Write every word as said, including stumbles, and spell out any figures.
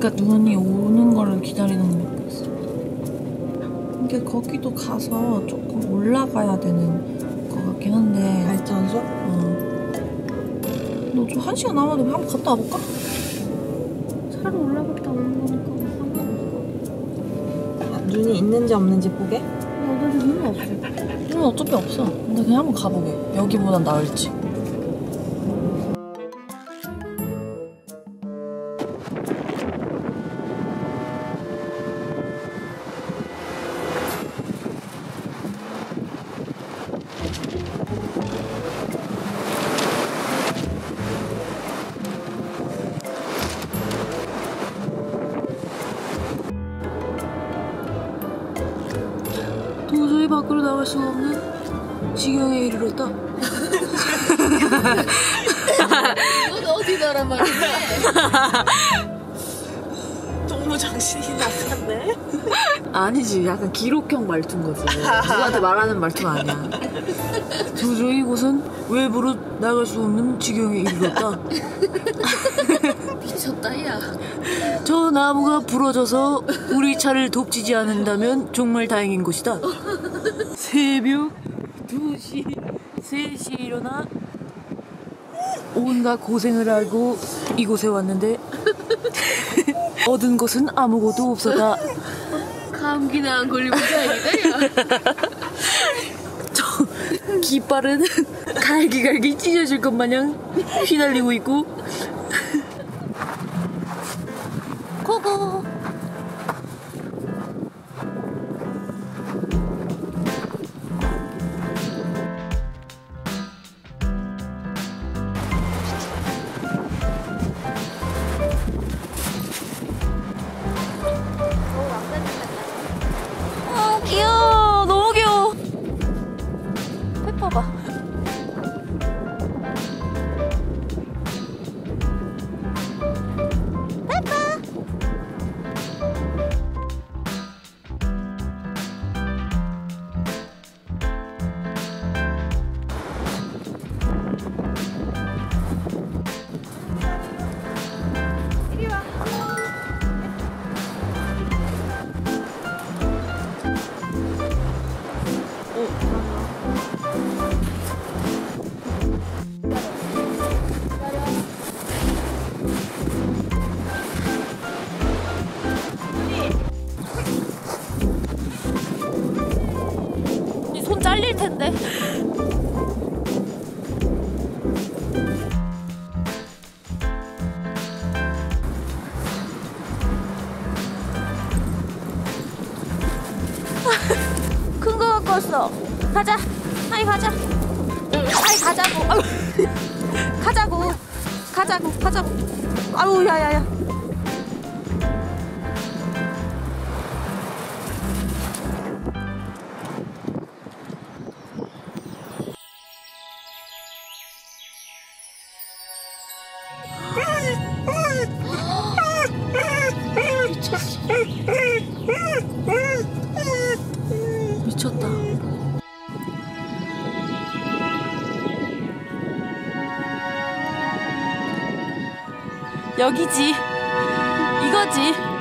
그러니까 눈이 오는 거를 기다리는 것밖에 없어. 이게 거기도 가서 조금 올라가야 되는 것 같긴 한데. 발전소? 어. 너 좀 한 시간 남았는데 한번 갔다 와볼까? 차로 올라갔다 오는 거니까 상관없어. 아, 눈이 있는지 없는지 보게? 어차피 눈은 없어. 눈은 어차피 없어. 근데 그냥 한번 가보게. 여기보단 나을지. 도저히 밖으로 나갈 수가 없는 지경에 이르렀다. 넌 어디 나란 말이야? 동무 정신이 나갔네? 아니지, 약간 기록형 말투인 거지. 누구한테 말하는 말투가 아니야. 도저히 이곳은 외부로 나갈 수 없는 지경에 이르렀다. 미쳤다 야. 저 나무가 부러져서 우리 차를 돕지지 않는다면 정말 다행인 것이다. 새벽 두 시, 세 시에 일어나 온갖 고생을 하고 이곳에 왔는데 얻은 것은 아무것도 없었다. 감기는 안 걸리면 다행이다 야. 저 깃발은 갈기갈기 찢어질 것 마냥 휘날리고 있고. 고고. 아 귀여워. 너무 귀여워. 페퍼 봐. 손 잘릴 텐데. 큰 거 갖고 왔어. 가자. 아이 가자. 아이 가자고. 아유. 가자고. 가자고. 가자고. 아우 야야야. 미쳤다. 여기지. 이거지.